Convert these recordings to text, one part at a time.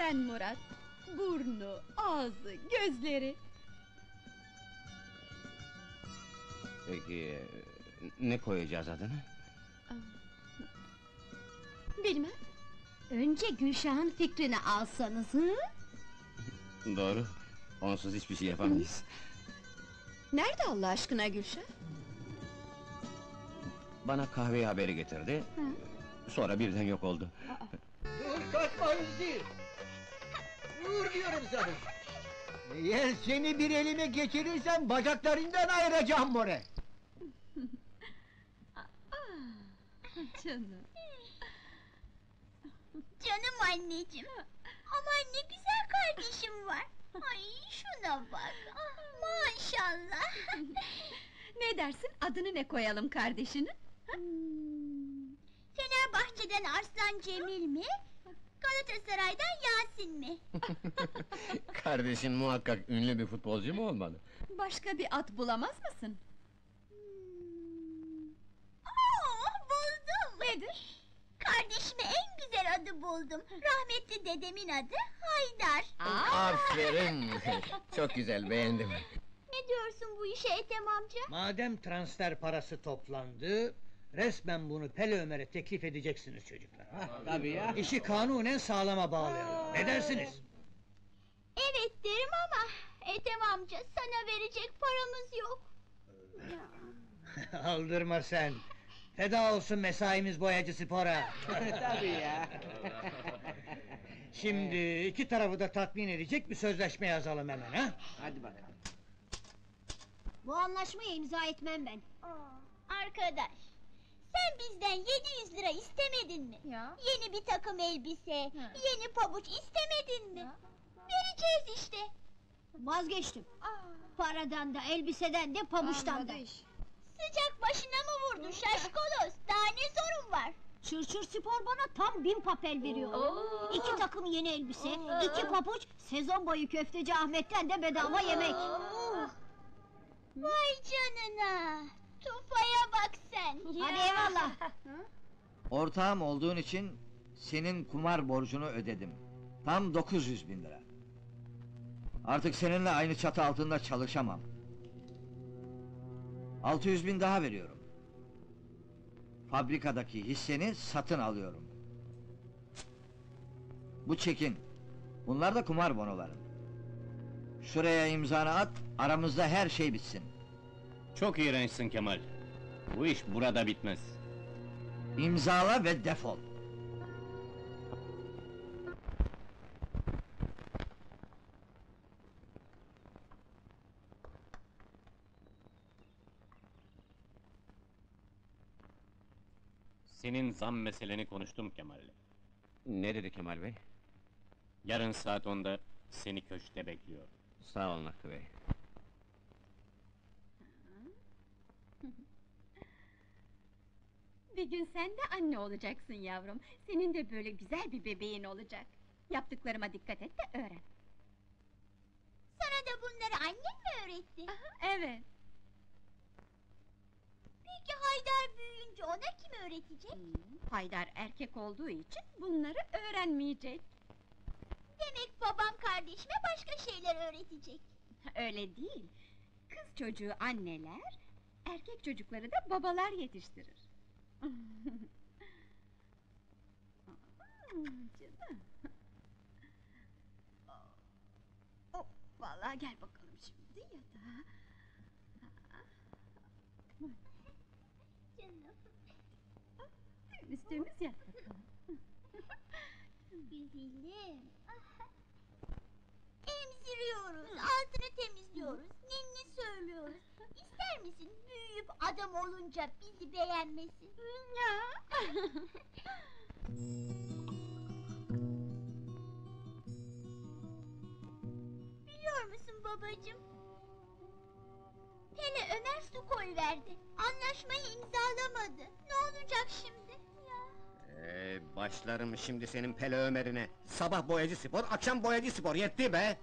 sen Murat. Burnu, ağzı, gözleri. Peki, ne koyacağız adını? Bilmem. Önce Gülşah'ın fikrini alsanız, hı? Doğru, onsuz hiçbir şey yapamayız. Nerede Allah aşkına Gülşah? Bana kahve haberi getirdi, sonra birden yok oldu. Dur kaçma Hüsnü! Dur diyorum sana! Eğer seni bir elime geçirirsem bacaklarından ayıracağım more! Canım. Canım anneciğim! Aman ne güzel kardeşim var! Ay şuna bak! Ah, maşallah! Ne dersin, adını ne koyalım kardeşinin? Fenerbahçe'den Arslan Cemil mi? Galatasaray'dan Yasin mi? Kardeşin muhakkak ünlü bir futbolcu mu olmalı? Başka bir at bulamaz mısın? Buldum! Nedir? Kardeşime en güzel adı buldum. Rahmetli dedemin adı Haydar. Aferin! Çok güzel, beğendim. Ne diyorsun bu işe Ethem amca? Madem transfer parası toplandı, resmen bunu Pele Ömer'e teklif edeceksiniz çocuklar. Tabii ya. İşi kanunen sağlama bağlayalım. Ne dersiniz? Evet derim ama Ethem amca sana verecek paramız yok. Aldırma sen. Feda olsun mesaimiz boyacı spora. Tabii ya. Şimdi iki tarafı da tatmin edecek bir sözleşme yazalım hemen ha. Hadi bakalım. Bu anlaşmayı imza etmem ben. Arkadaş, sen bizden 700 lira istemedin mi? Ya. Yeni bir takım elbise, yeni pabuç istemedin mi? Vereceğiz işte. Vazgeçtim. Paradan da, elbiseden de, pabuçtan da. Sıcak başına mı vurdun şaşkolos? Daha ne sorun var? Çırçır Spor bana tam 1000 papel veriyor. 2 takım yeni elbise, 2 pabuç, sezon boyu köfteci Ahmet'ten de bedava yemek. Vay canına! Tufaya bak sen! Hadi eyvallah! Ortağım olduğun için senin kumar borcunu ödedim. Tam 900 bin lira. Artık seninle aynı çatı altında çalışamam. 600 bin daha veriyorum. Fabrikadaki hisseni satın alıyorum. Bu çekin. Bunlar da kumar bonoların. Şuraya imzanı at, aramızda her şey bitsin. Çok iğrençsin Kemal. Bu iş burada bitmez. İmzala ve defol. Senin zam meseleni konuştum Kemal'le. Ne dedi Kemal Bey? Yarın saat 10'da seni köşkte bekliyor. Sağ olun Hakkı Bey. Bir gün sen de anne olacaksın yavrum. Senin de böyle güzel bir bebeğin olacak. Yaptıklarıma dikkat et de öğren. Sana da bunları annen mi öğretti? Evet. Peki Haydar büyüyünce ona kim öğretecek? Haydar erkek olduğu için bunları öğrenmeyecek. Demek babam kardeşime başka şeyler öğretecek. Öyle değil. Kız çocuğu anneler, erkek çocukları da babalar yetiştirir. Canım. Oh, vallahi gel bakalım şimdi yatağa. Canım. Üstümüz yat bakalım. Güzelim. Emziriyoruz, altını temizliyoruz, ninni söylüyoruz. İster misin büyüyüp adam olunca bizi beğenmesin? Ya. Biliyor musun babacığım? Pele Ömer su koyverdi. Anlaşmayı imzalamadı. Ne olacak şimdi? Ya. Başlarım şimdi senin Pele Ömer'ine. Sabah boyacı spor, akşam boyacı spor, yetti be!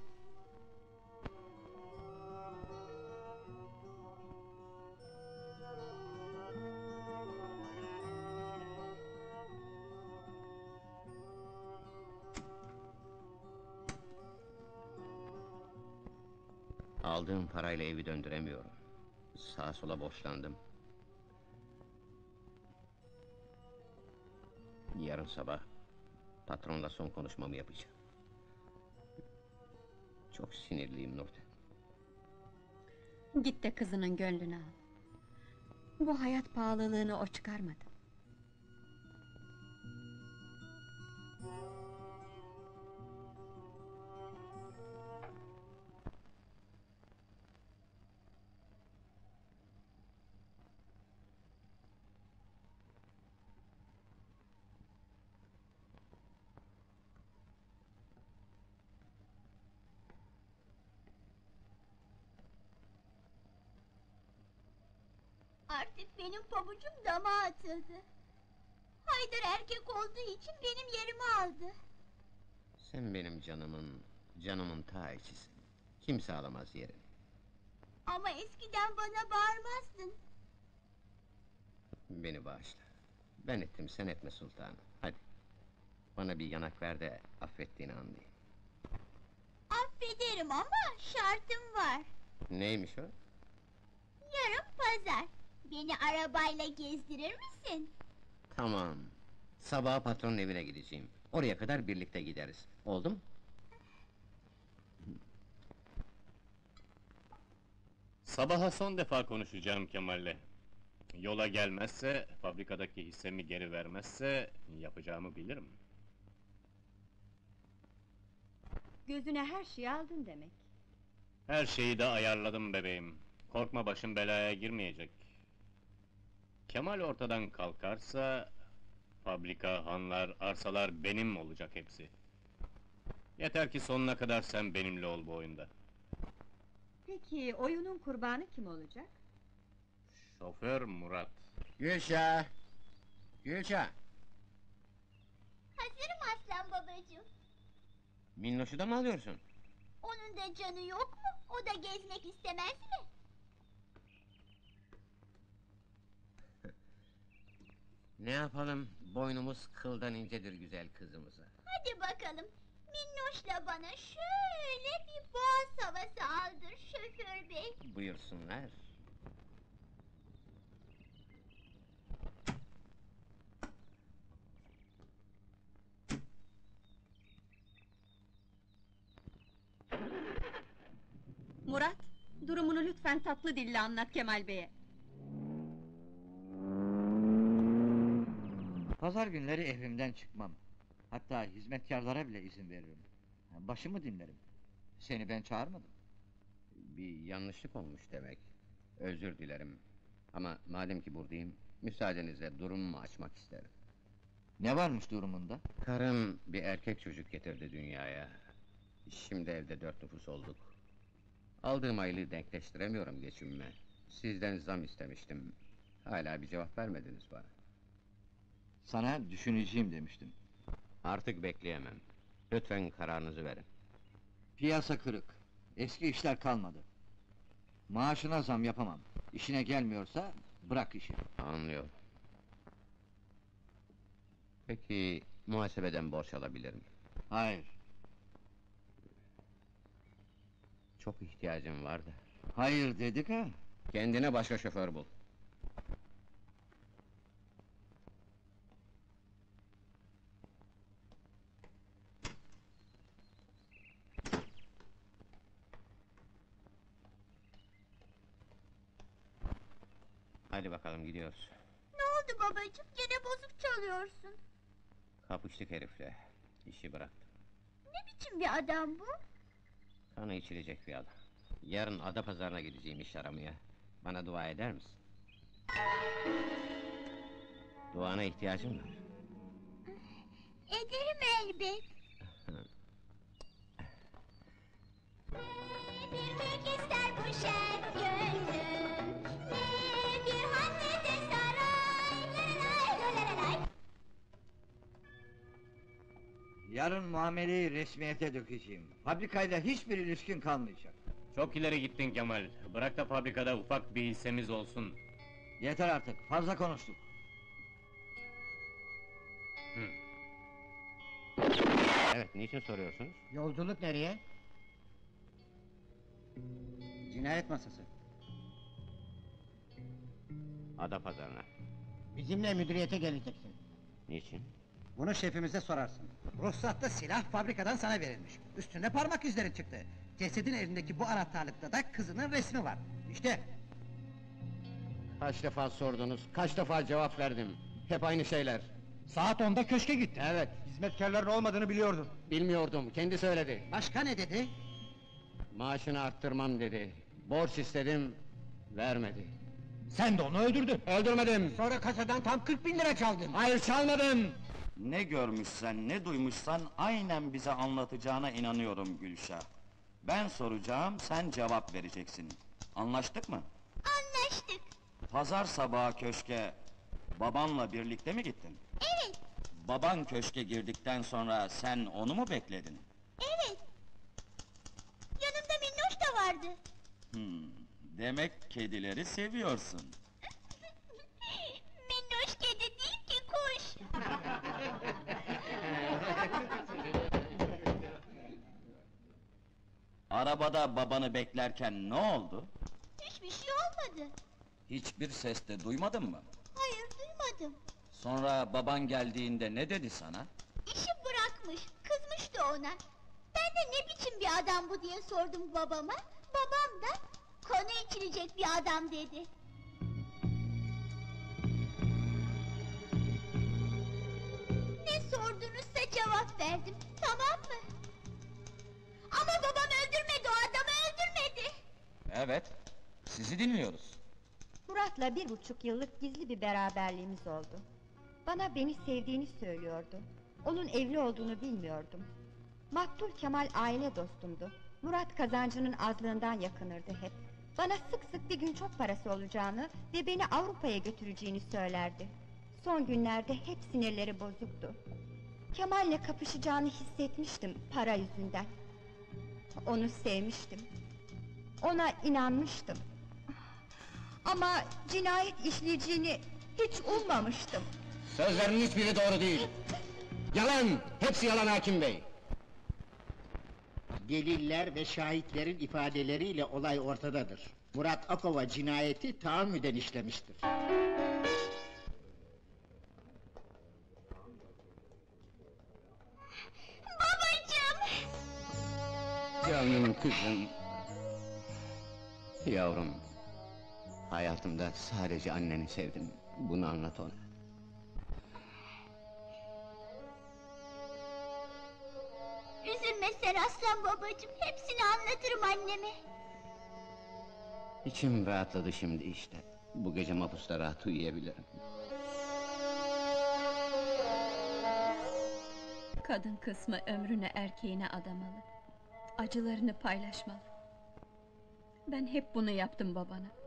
Aldığım parayla evi döndüremiyorum. Sağa sola borçlandım. Yarın sabah patronla son konuşmamı yapacağım. Çok sinirliyim Nurten. Git de kızının gönlünü al. Bu hayat pahalılığını o çıkarmadı. Artık benim pabucum dama atıldı. Haydar erkek olduğu için benim yerimi aldı. Sen benim canımın ta içisin. Kimse alamaz yerini. Ama eskiden bana bağırmazdın. Beni bağışla. Ben ettim, sen etme sultanım. Hadi. Bana bir yanak ver de affettiğini anlayayım. Affederim ama şartım var. Neymiş o? Yarın pazar. Beni arabayla gezdirir misin? Tamam. Sabaha patronun evine gideceğim. Oraya kadar birlikte gideriz. Oldu mu? Sabaha son defa konuşacağım Kemal'le. Yola gelmezse, fabrikadaki hissemi geri vermezse yapacağımı bilirim. Gözüne her şeyi aldın demek. Her şeyi de ayarladım bebeğim. Korkma, başım belaya girmeyecek. Kemal ortadan kalkarsa fabrika, hanlar, arsalar benim olacak hepsi. Yeter ki sonuna kadar sen benimle ol bu oyunda. Peki oyunun kurbanı kim olacak? Şoför Murat. Gülşah! Gülşah! Hazırım aslan babacığım. Minnoş'u da mı alıyorsun? Onun da canı yok mu? O da gezmek istemez mi? Ne yapalım? Boynumuz kıldan incedir güzel kızımıza. Hadi bakalım. Minnoş'la bana şöyle bir boğaz havası aldır şoför bey. Buyursunlar. Murat, durumunu lütfen tatlı dille anlat Kemal Bey'e. Pazar günleri evimden çıkmam. Hatta hizmetkarlara bile izin veririm. Başımı dinlerim. Seni ben çağırmadım. Bir yanlışlık olmuş demek. Özür dilerim. Ama madem ki buradayım, müsaadenizle durumumu açmak isterim. Ne varmış durumunda? Karım bir erkek çocuk getirdi dünyaya. Şimdi evde 4 nüfus olduk. Aldığım aylığı denkleştiremiyorum geçimime. Sizden zam istemiştim. Hala bir cevap vermediniz bana. Sana düşüneceğim demiştim. Artık bekleyemem. Lütfen kararınızı verin. Piyasa kırık. Eski işler kalmadı. Maaşına zam yapamam. İşine gelmiyorsa bırak işi. Anlıyorum. Peki, muhasebeden borç alabilirim. Hayır. Çok ihtiyacım var da. Hayır dedik ha. Kendine başka şoför bul. Hadi bakalım gidiyoruz. Ne oldu babacığım? Gene bozuk çalıyorsun. Kapıştık herifle. İşi bıraktım. Ne biçim bir adam bu? Kanı içilecek bir adam. Yarın Adapazarı'na gideceğim iş aramaya. Bana dua eder misin? Duana ihtiyacım var. Ederim elbet. Bir tek ister bu şen gönlüm. Ne bir han ne de saray. Lay lay lay lay. Yarın muameleyi resmiyete dökeceğim. Fabrikayla hiçbir ilişkin kalmayacak. Çok ileri gittin Kemal. Bırak da fabrikada ufak bir hissemiz olsun. Yeter artık, fazla konuştuk. Evet, niçin soruyorsunuz? Yolculuk nereye? Cinayet masası. Adapazarı'na. Bizimle müdüriyete geleceksin. Niçin? Bunu şefimize sorarsın. Ruhsatta silah fabrikadan sana verilmiş. Üstünde parmak izleri çıktı. Cesedin elindeki bu anahtarlıkta da kızının resmi var. İşte. Kaç defa sordunuz, kaç defa cevap verdim. Hep aynı şeyler. Saat 10'da köşke gitti. Evet, Hizmetkarların olmadığını biliyordun. bilmiyordum, kendi söyledi. Başka ne dedi? Maaşını arttırmam dedi. Borç istedim, vermedi. Sen de onu öldürdün. Öldürmedim! Sonra kasadan tam 40.000 lira çaldın. Hayır, çalmadım! Ne görmüşsen, ne duymuşsan aynen bize anlatacağına inanıyorum Gülşah. Ben soracağım, sen cevap vereceksin. Anlaştık mı? Anlaştık. Pazar sabahı köşke babanla birlikte mi gittin? Evet, Baban köşke girdikten sonra sen onu mu bekledin? evet. Yanımda Minnoş da vardı. Demek kedileri seviyorsun. Minnoş kedi değil ki kuş. Arabada babanı beklerken ne oldu? Hiçbir şey olmadı. Hiçbir ses de duymadın mı? Hayır, duymadım. Sonra baban geldiğinde ne dedi sana? İşi bırakmış, kızmıştı ona. Ben de ne biçim bir adam bu diye sordum babama. Babam da kanı içilecek bir adam dedi. Ne sordunuzsa cevap verdim, tamam mı? Ama babam öldürmedi, o adamı öldürmedi. Evet, sizi dinliyoruz. Murat'la 1,5 yıllık gizli bir beraberliğimiz oldu. Bana beni sevdiğini söylüyordu. Onun evli olduğunu bilmiyordum. Maktul Kemal aile dostumdu. Murat kazancının azlığından yakınırdı hep. Bana sık sık bir gün çok parası olacağını ve beni Avrupa'ya götüreceğini söylerdi. Son günlerde hep sinirleri bozuktu. Kemal'le kapışacağını hissetmiştim para yüzünden. Onu sevmiştim. Ona inanmıştım. Ama cinayet işleyeceğini hiç ummamıştım. Sözlerinin hiçbiri doğru değil. Yalan! Hepsi yalan hakim bey! Deliller ve şahitlerin ifadeleriyle olay ortadadır. Murat Akova cinayeti tahammüden işlemiştir. Babacığım! Canım kızım! Yavrum! Hayatımda sadece anneni sevdim. Bunu anlat ona. Üzülme sen aslan babacığım, hepsini anlatırım anneme. İçim rahatladı şimdi işte. Bu gece mahpusta rahat uyuyabilirim. Kadın kısmı ömrünü erkeğine adamalı. Acılarını paylaşmalı. Ben hep bunu yaptım babana.